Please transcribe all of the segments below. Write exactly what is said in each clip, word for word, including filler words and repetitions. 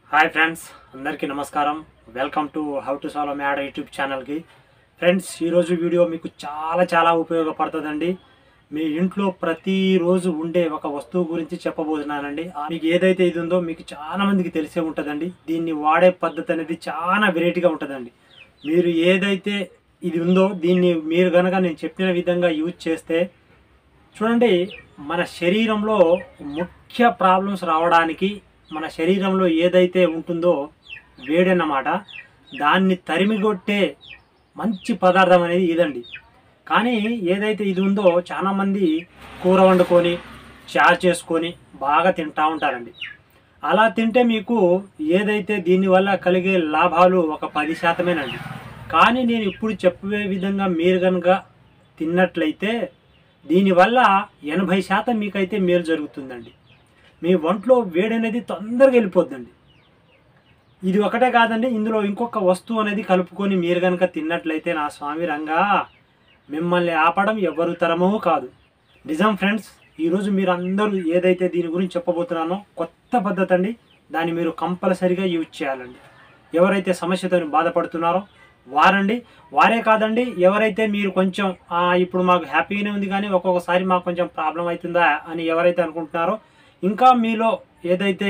Hi friends, అందరికీ నమస్కారం. Welcome to how to solve matter YouTube ఛానల్కి. ఫ్రెండ్స్, ఈరోజు వీడియో మీకు చాలా చాలా ఉపయోగపడుతుందండి. మీ ఇంట్లో ప్రతిరోజు ఉండే ఒక వస్తువు గురించి చెప్పబోతున్నానండి. మీకు ఏదైతే ఇది ఉందో మీకు చాలా మందికి తెలిసే ఉంటుందండి. దీన్ని వాడే పద్ధతి అనేది చాలా వెరైటీగా ఉంటుందండి. మీరు ఏదైతే ఇది ఉందో దీన్ని మీరు కనుక నేను చెప్పిన విధంగా యూజ్ చేస్తే చూడండి, మన శరీరంలో ముఖ్య ప్రాబ్లమ్స్ రావడానికి మన శరీరంలో ఏదైతే ఉంటుందో వేడి అన్నమాట, దాన్ని తరిమికొట్టే మంచి పదార్థం అనేది ఇదండి. కానీ ఏదైతే ఇది ఉందో చాలామంది కూర వండుకొని చారు చేసుకొని బాగా తింటూ ఉంటారండి. అలా తింటే మీకు ఏదైతే దీనివల్ల కలిగే లాభాలు ఒక పది శాతమేనండి. కానీ నేను ఇప్పుడు చెప్పే విధంగా మీరు కనుక తిన్నట్లయితే దీనివల్ల ఎనభై శాతం మీకైతే మేలు జరుగుతుందండి. మీ ఒంట్లో వేడి అనేది తొందరగా వెళ్ళిపోద్దండి. ఇది ఒకటే కాదండి, ఇందులో ఇంకొక వస్తువు అనేది కలుపుకొని మీరు కనుక తిన్నట్లయితే నా స్వామి రంగా మిమ్మల్ని ఆపడం ఎవరు తరమూ కాదు. నిజం ఫ్రెండ్స్, ఈరోజు మీరు అందరూ ఏదైతే దీని గురించి చెప్పబోతున్నానో కొత్త పద్ధతి అండి. దాన్ని మీరు కంపల్సరీగా యూజ్ చేయాలండి. ఎవరైతే సమస్యతో బాధపడుతున్నారో వారండి, వారే కాదండి, ఎవరైతే మీరు కొంచెం ఇప్పుడు మాకు హ్యాపీగానే ఉంది కానీ ఒక్కొక్కసారి మాకు కొంచెం ప్రాబ్లం అవుతుందా అని ఎవరైతే అనుకుంటున్నారో, ఇంకా మీలో ఏదైతే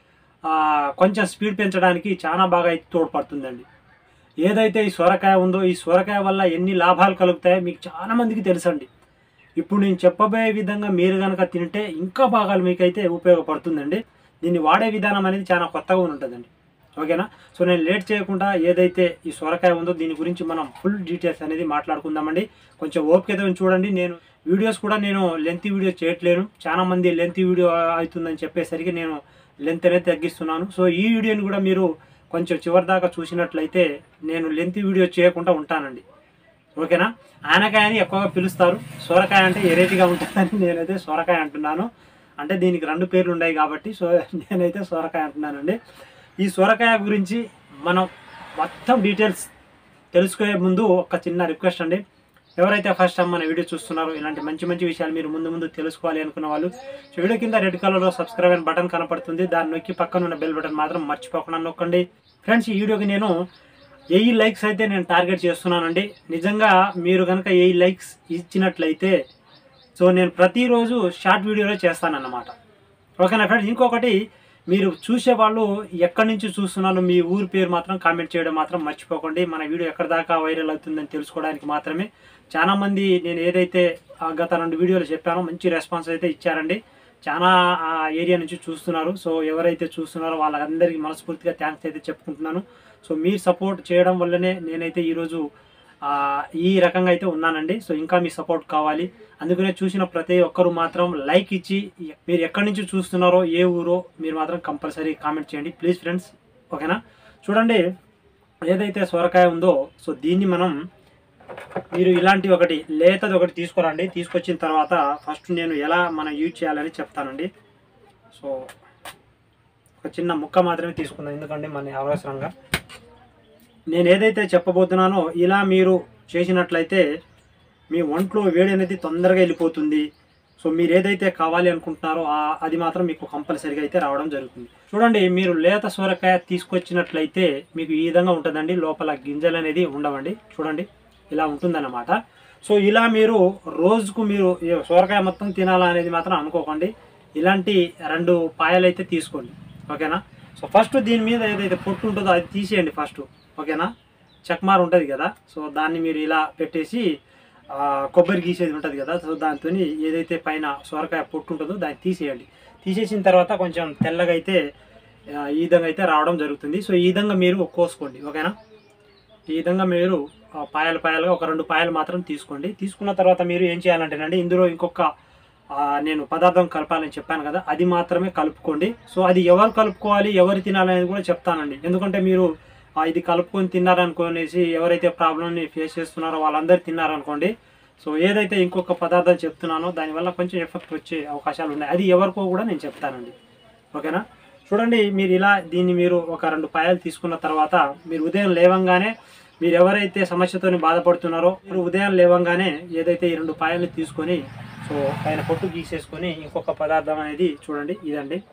కొంచెం స్పీడ్ పెంచడానికి చాలా బాగా అయితే తోడ్పడుతుందండి. ఏదైతే ఈ సొరకాయ ఉందో ఈ సొరకాయ వల్ల ఎన్ని లాభాలు కలుగుతాయో మీకు చాలామందికి తెలుసండి. ఇప్పుడు నేను చెప్పబోయే విధంగా మీరు కనుక తింటే ఇంకా బాగా మీకైతే ఉపయోగపడుతుందండి. దీన్ని వాడే విధానం అనేది చాలా కొత్తగా ఉంటుందండి. ఓకేనా? సో నేను లేట్ చేయకుండా ఏదైతే ఈ సొరకాయ ఉందో దీని గురించి మనం ఫుల్ డీటెయిల్స్ అనేది మాట్లాడుకుందామండి. కొంచెం ఓపికతో చూడండి. నేను వీడియోస్ కూడా నేను లెంత్ వీడియో చేయట్లేను. చాలా మంది లెంత్ వీడియో అవుతుందని చెప్పేసరికి నేను లెంత్ అనేది తగ్గిస్తున్నాను. సో ఈ వీడియోని కూడా మీరు కొంచెం చివరి దాకా చూసినట్లయితే నేను లెంత్ వీడియో చేయకుండా ఉంటానండి. ఓకేనా? ఆనకాయ అని ఎక్కువగా పిలుస్తారు, సొరకాయ అంటే వెరైటీగా ఉంటుందని నేనైతే సొరకాయ అంటున్నాను. అంటే దీనికి రెండు పేర్లు ఉన్నాయి కాబట్టి సో నేనైతే సొరకాయ అంటున్నానండి. ఈ సొరకాయ గురించి మనం మొత్తం డీటెయిల్స్ తెలుసుకునే ముందు ఒక చిన్న రిక్వెస్ట్ అండి. ఎవరైతే ఫస్ట్ టైం మన వీడియో చూస్తున్నారో ఇలాంటి మంచి మంచి విషయాలు మీరు ముందు ముందు తెలుసుకోవాలి అనుకున్న వాళ్ళు సో వీడియో కింద రెడ్ కలర్లో సబ్స్క్రైబ్ అని బటన్ కనపడుతుంది. దాన్ని నొక్కి పక్కన ఉన్న బెల్ బటన్ మాత్రం మర్చిపోకుండా నొక్కండి. ఫ్రెండ్స్, ఈ వీడియోకి నేను వెయ్యి లైక్స్ అయితే నేను టార్గెట్ చేస్తున్నానండి. నిజంగా మీరు కనుక వెయ్యి లైక్స్ ఇచ్చినట్లయితే సో నేను ప్రతిరోజు షార్ట్ వీడియోలో చేస్తానన్నమాట. ఓకేనా ఫ్రెండ్స్? ఇంకొకటి, మీరు చూసేవాళ్ళు ఎక్కడి నుంచి చూస్తున్నారో మీ ఊరి పేరు మాత్రం కామెంట్ చేయడం మాత్రం మర్చిపోకండి. మన వీడియో ఎక్కడి దాకా వైరల్ అవుతుందని తెలుసుకోవడానికి మాత్రమే. చాలామంది నేను ఏదైతే గత రెండు వీడియోలు చెప్పానో మంచి రెస్పాన్స్ అయితే ఇచ్చారండి. చాలా ఆ ఏరియా నుంచి చూస్తున్నారు. సో ఎవరైతే చూస్తున్నారో వాళ్ళందరికీ మనస్ఫూర్తిగా థ్యాంక్స్ అయితే చెప్పుకుంటున్నాను. సో మీరు సపోర్ట్ చేయడం వల్లనే నేనైతే ఈరోజు ఈ రకంగా అయితే ఉన్నానండి. సో ఇంకా మీ సపోర్ట్ కావాలి. అందుకనే చూసిన ప్రతి ఒక్కరు మాత్రం లైక్ ఇచ్చి మీరు ఎక్కడి నుంచి చూస్తున్నారో ఏ ఊరో మీరు మాత్రం కంపల్సరీ కామెంట్ చేయండి ప్లీజ్ ఫ్రెండ్స్. ఓకేనా? చూడండి, ఏదైతే సొరకాయ ఉందో సో దీన్ని మనం మీరు ఇలాంటి ఒకటి లేతది ఒకటి తీసుకురండి. తీసుకొచ్చిన తర్వాత ఫస్ట్ నేను ఎలా మనం యూజ్ చేయాలని చెప్తానండి. సో ఒక చిన్న ముక్క మాత్రమే తీసుకుందాం, ఎందుకంటే మన అవసరంగా నేను ఏదైతే చెప్పబోతున్నానో ఇలా మీరు చేసినట్లయితే మీ ఒంట్లో వేడి అనేది తొందరగా వెళ్ళిపోతుంది. సో మీరు ఏదైతే కావాలి అనుకుంటున్నారో అది మాత్రం మీకు కంపల్సరీగా అయితే రావడం జరుగుతుంది. చూడండి, మీరు లేత సొరకాయ తీసుకొచ్చినట్లయితే మీకు ఈ విధంగా ఉంటుందండి. లోపల గింజలు అనేది ఉండవండి. చూడండి, ఇలా ఉంటుందన్నమాట. సో ఇలా మీరు రోజుకు మీరు సొరకాయ మొత్తం తినాలా అనేది మాత్రం అనుకోకండి. ఇలాంటి రెండు పాయలు అయితే తీసుకోండి. ఓకేనా? సో ఫస్ట్ దీని మీద ఏదైతే పొట్టు ఉంటుందో అది తీసేయండి ఫస్ట్. ఓకేనా? చక్మార్ ఉంటుంది కదా, సో దాన్ని మీరు ఇలా పెట్టేసి కొబ్బరి గీసేది ఉంటుంది కదా, సో దాంతో ఏదైతే పైన సొరకాయ పొట్టు ఉంటుందో దాన్ని తీసేయండి. తీసేసిన తర్వాత కొంచెం తెల్లగా అయితే ఈ విధంగా అయితే రావడం జరుగుతుంది. సో ఈ విధంగా మీరు కోసుకోండి. ఓకేనా? ఈ విధంగా మీరు పాయలు పాయలుగా ఒక రెండు పాయలు మాత్రం తీసుకోండి. తీసుకున్న తర్వాత మీరు ఏం చేయాలంటేనండి, ఇందులో ఇంకొక నేను పదార్థం కలపాలని చెప్పాను కదా, అది మాత్రమే కలుపుకోండి. సో అది ఎవరు కలుపుకోవాలి ఎవరు తినాలనేది కూడా చెప్తానండి. ఎందుకంటే మీరు ఇది కలుపుకొని తిన్నారనుకోనేసి ఎవరైతే ప్రాబ్లమ్ని ఫేస్ చేస్తున్నారో వాళ్ళందరూ తిన్నారనుకోండి, సో ఏదైతే ఇంకొక పదార్థం చెప్తున్నానో దానివల్ల కొంచెం ఎఫెక్ట్ వచ్చే అవకాశాలు ఉన్నాయి. అది ఎవరికో కూడా నేను చెప్తానండి. ఓకేనా? చూడండి, మీరు ఇలా దీన్ని మీరు ఒక రెండు పాయలు తీసుకున్న తర్వాత మీరు ఉదయం లేవంగానే మీరు ఎవరైతే సమస్యతో బాధపడుతున్నారో మీరు ఉదయం లేవంగానే ఏదైతే ఈ రెండు పాయలు తీసుకొని సో పైన పొట్టు గీసేసుకొని ఇంకొక పదార్థం అనేది చూడండి ఇదండి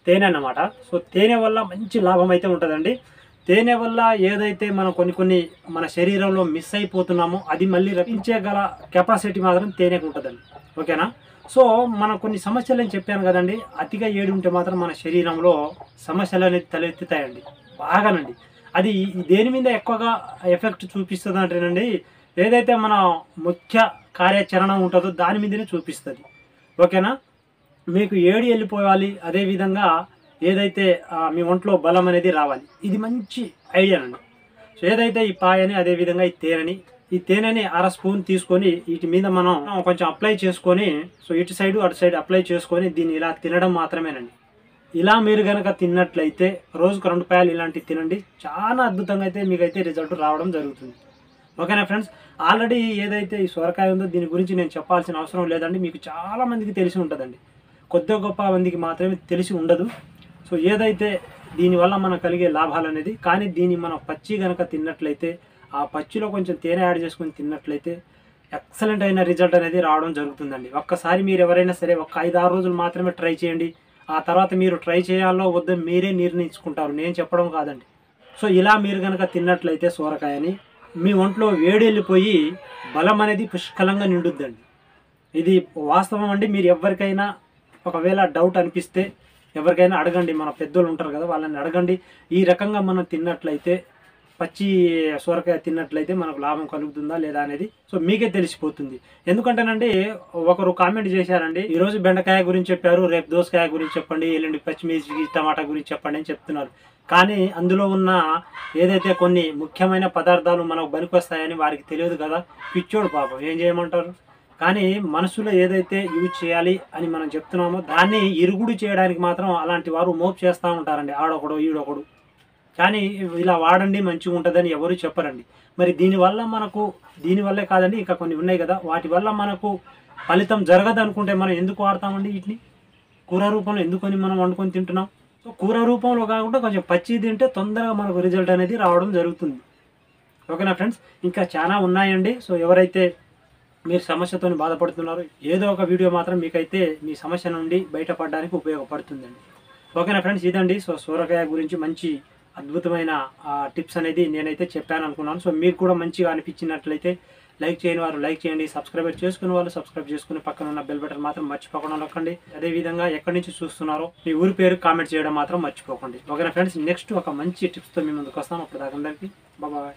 తేనె అన్నమాట. సో తేనె వల్ల మంచి లాభం అయితే ఉంటుందండి. తేనె వల్ల ఏదైతే మనం కొన్ని కొన్ని మన శరీరంలో మిస్ అయిపోతున్నామో అది మళ్ళీ రప్పించగల కెపాసిటీ మాత్రం తేనెకు ఉంటుందండి. ఓకేనా? సో మనం కొన్ని సమస్యలు అని చెప్పాను కదండి, అతిగా ఏడి ఉంటే మాత్రం మన శరీరంలో సమస్యలు అనేది తలెత్తుతాయండి బాగానండి. అది దేని మీద ఎక్కువగా ఎఫెక్ట్ చూపిస్తుంది అంటేనండి, ఏదైతే మన ముఖ్య కార్యాచరణ ఉంటుందో దాని మీదనే చూపిస్తుంది. ఓకేనా? మీకు ఏడి వెళ్ళిపోవాలి, అదేవిధంగా ఏదైతే మీ ఒంట్లో బలం అనేది రావాలి, ఇది మంచి ఐడియానండి. సో ఏదైతే ఈ పాయని, అదేవిధంగా ఈ తేనెని ఈ తేనెని అర స్పూన్ తీసుకొని వీటి మీద మనం కొంచెం అప్లై చేసుకొని, సో ఇటు సైడు అటు సైడ్ అప్లై చేసుకొని దీన్ని ఇలా తినడం మాత్రమేనండి. ఇలా మీరు కనుక తిన్నట్లయితే రోజుకు రెండు పాయలు ఇలాంటివి తినండి, చాలా అద్భుతంగా అయితే మీకైతే రిజల్ట్ రావడం జరుగుతుంది. ఓకేనా ఫ్రెండ్స్? ఆల్రెడీ ఏదైతే ఈ సొరకాయ ఉందో దీని గురించి నేను చెప్పాల్సిన అవసరం లేదండి, మీకు చాలా మందికి తెలిసి ఉంటుందండి, కొద్ది గొప్ప మందికి మాత్రమే తెలిసి ఉండదు. సో ఏదైతే దీనివల్ల మనకు కలిగే లాభాలు అనేది, కానీ దీన్ని మనం పచ్చి కనుక తిన్నట్లయితే, ఆ పచ్చిలో కొంచెం తేనె యాడ్ చేసుకొని తిన్నట్లయితే ఎక్సలెంట్ అయిన రిజల్ట్ అనేది రావడం జరుగుతుందండి. ఒక్కసారి మీరు ఎవరైనా సరే ఒక ఐదు ఆరు రోజులు మాత్రమే ట్రై చేయండి, ఆ తర్వాత మీరు ట్రై చేయాలో వద్దో మీరే నిర్ణయించుకుంటారు, నేను చెప్పడం కాదండి. సో ఇలా మీరు కనుక తిన్నట్లయితే సొరకాయని మీ ఒంట్లో వేడి వెళ్ళిపోయి బలం అనేది పుష్కలంగా నిండుద్దండి. ఇది వాస్తవం అండి. మీరు ఎవరికైనా ఒకవేళ డౌట్ అనిపిస్తే ఎవరికైనా అడగండి, మన పెద్దోళ్ళు ఉంటారు కదా, వాళ్ళని అడగండి. ఈ రకంగా మనం తిన్నట్లయితే, పచ్చి సొరకాయ తిన్నట్లయితే మనకు లాభం కలుగుతుందా లేదా అనేది సో మీకే తెలిసిపోతుంది. ఎందుకంటేనండి ఒకరు కామెంట్ చేశారండి, ఈరోజు బెండకాయ గురించి చెప్పారు, రేపు దోసకాయ గురించి చెప్పండి, ఎల్లుండి పచ్చిమిర్చి టమాటా గురించి చెప్పండి అని చెప్తున్నారు. కానీ అందులో ఉన్న ఏదైతే కొన్ని ముఖ్యమైన పదార్థాలు మనకు పనికొస్తాయని వారికి తెలియదు కదా, పిచ్చోడు పాపం, ఏం చేయమంటారు. కానీ మనసులో ఏదైతే యూజ్ చేయాలి అని మనం చెప్తున్నామో దాన్ని ఇరుగుడు చేయడానికి మాత్రం అలాంటి వారు మోపు చేస్తూ ఉంటారండి, ఆడొకడు ఈడొకడు. కానీ ఇలా వాడండి మంచిగా ఉంటుందని ఎవరు చెప్పరండి. మరి దీనివల్ల మనకు, దీనివల్లే కాదండి ఇంకా కొన్ని ఉన్నాయి కదా, వాటి వల్ల మనకు ఫలితం జరగదు అనుకుంటే మనం ఎందుకు వాడతామండి వీటిని? కూర రూపంలో ఎందుకని మనం వండుకొని తింటున్నాం? సో కూర రూపంలో కాకుండా కొంచెం పచ్చి తింటే తొందరగా మనకు రిజల్ట్ అనేది రావడం జరుగుతుంది. ఓకేనా ఫ్రెండ్స్? ఇంకా చాలా ఉన్నాయండి. సో ఎవరైతే మీరు సమస్యతో బాధపడుతున్నారు, ఏదో ఒక వీడియో మాత్రం మీకైతే మీ సమస్య నుండి బయటపడడానికి ఉపయోగపడుతుందండి. ఓకేనా ఫ్రెండ్స్? ఇదండి సో సొరకాయ గురించి మంచి అద్భుతమైన టిప్స్ అనేది నేనైతే చెప్పాను అనుకున్నాను. సో మీకు కూడా మంచిగా అనిపించినట్లయితే లైక్ చేయని వారు లైక్ చేయండి, సబ్స్క్రైబ్ చేసుకునే వాళ్ళు సబ్స్క్రైబ్ చేసుకుని పక్కన ఉన్న బెల్ బటన్ మాత్రం మర్చిపోకుండా నొక్కండి. అదేవిధంగా ఎక్కడి నుంచి చూస్తున్నారో మీ ఊరి పేరు కామెంట్ చేయడం మాత్రం మర్చిపోకండి. ఓకేనా ఫ్రెండ్స్? నెక్స్ట్ ఒక మంచి టిప్స్తో మీ ముందుకు వస్తాం. అప్పుడు దాకా అందరికీ బాయ్.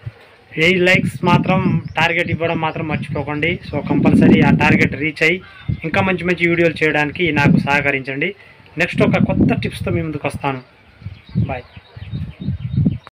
ఎయిట్ లైక్స్ మాత్రం టార్గెట్ ఇవ్వడం మాత్రం మర్చిపోకండి. సో కంపల్సరీ ఆ టార్గెట్ రీచ్ అయ్యి ఇంకా మంచి మంచి వీడియోలు చేయడానికి నాకు సహకరించండి. నెక్స్ట్ ఒక కొత్త టిప్స్తో మీ ముందుకు వస్తాను. బాయ్.